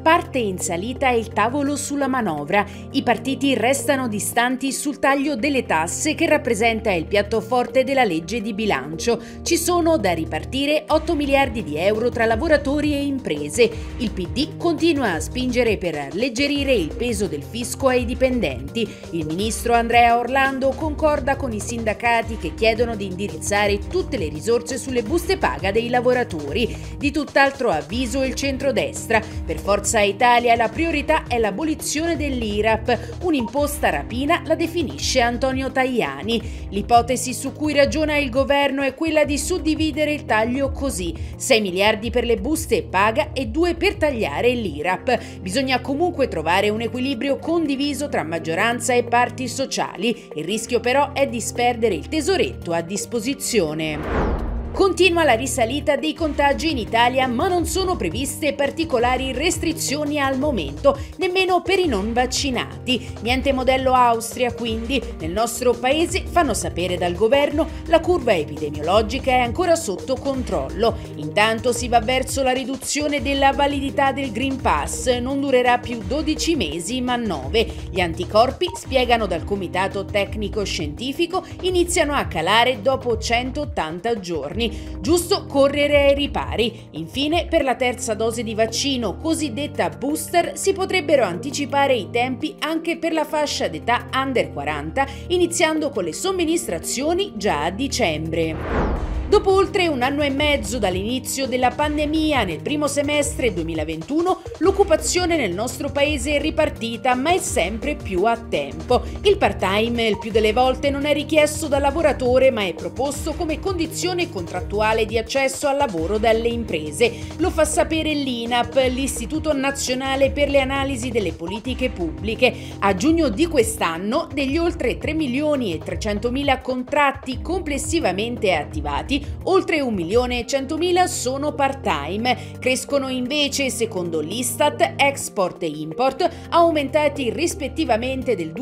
Parte in salita il tavolo sulla manovra. I partiti restano distanti sul taglio delle tasse che rappresenta il piatto forte della legge di bilancio. Ci sono da ripartire 8 miliardi di euro tra lavoratori e imprese. Il PD continua a spingere per alleggerire il peso del fisco ai dipendenti. Il ministro Andrea Orlando concorda con i sindacati che chiedono di indirizzare tutte le risorse sulle buste paga dei lavoratori. Di tutt'altro avviso il centrodestra. Per Forza Italia la priorità è l'abolizione dell'IRAP, un'imposta rapina la definisce Antonio Tajani. L'ipotesi su cui ragiona il governo è quella di suddividere il taglio così: 6 miliardi per le buste paga e 2 per tagliare l'IRAP. Bisogna comunque trovare un equilibrio condiviso tra maggioranza e parti sociali. Il rischio però è di sperdere il tesoretto a disposizione. Continua la risalita dei contagi in Italia, ma non sono previste particolari restrizioni al momento, nemmeno per i non vaccinati. Niente modello Austria, quindi. Nel nostro paese, fanno sapere dal governo, la curva epidemiologica è ancora sotto controllo. Intanto si va verso la riduzione della validità del Green Pass, non durerà più 12 mesi ma 9. Gli anticorpi, spiegano dal Comitato Tecnico Scientifico, iniziano a calare dopo 180 giorni. Giusto correre ai ripari. Infine, per la terza dose di vaccino, cosiddetta booster, si potrebbero anticipare i tempi anche per la fascia d'età under 40, iniziando con le somministrazioni già a dicembre. Dopo oltre un anno e mezzo dall'inizio della pandemia, nel primo semestre 2021, l'occupazione nel nostro paese è ripartita, ma è sempre più a tempo. Il part-time il più delle volte non è richiesto dal lavoratore, ma è proposto come condizione contrattuale di accesso al lavoro dalle imprese. Lo fa sapere l'INAP, l'Istituto Nazionale per le Analisi delle Politiche Pubbliche. A giugno di quest'anno, degli oltre 3 milioni e 300 mila contratti complessivamente attivati, oltre 1 milione e 100.000 sono part-time. Crescono invece, secondo l'Istat, export e import, aumentati rispettivamente del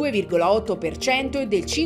2,8% e del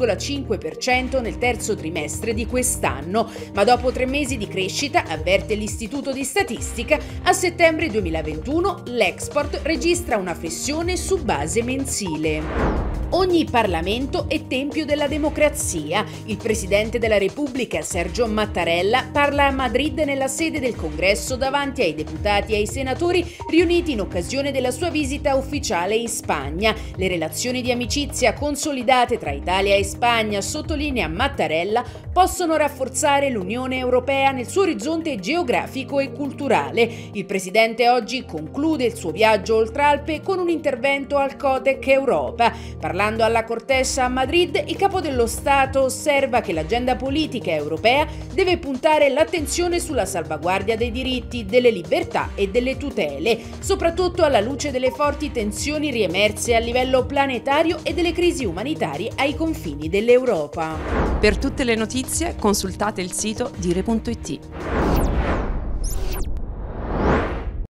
5,5% nel terzo trimestre di quest'anno. Ma dopo 3 mesi di crescita, avverte l'Istituto di Statistica, a settembre 2021 l'export registra una flessione su base mensile. Ogni Parlamento è tempio della democrazia. Il Presidente della Repubblica, Sergio Mattarella, parla a Madrid nella sede del Congresso davanti ai deputati e ai senatori riuniti in occasione della sua visita ufficiale in Spagna. Le relazioni di amicizia consolidate tra Italia e Spagna, sottolinea Mattarella, possono rafforzare l'Unione Europea nel suo orizzonte geografico e culturale. Il Presidente oggi conclude il suo viaggio oltre Alpe con un intervento al Cotec Europa. Parlando alla Cortesa a Madrid, il capo dello Stato osserva che l'agenda politica europea deve puntare l'attenzione sulla salvaguardia dei diritti, delle libertà e delle tutele, soprattutto alla luce delle forti tensioni riemerse a livello planetario e delle crisi umanitarie ai confini dell'Europa. Per tutte le notizie consultate il sito dire.it.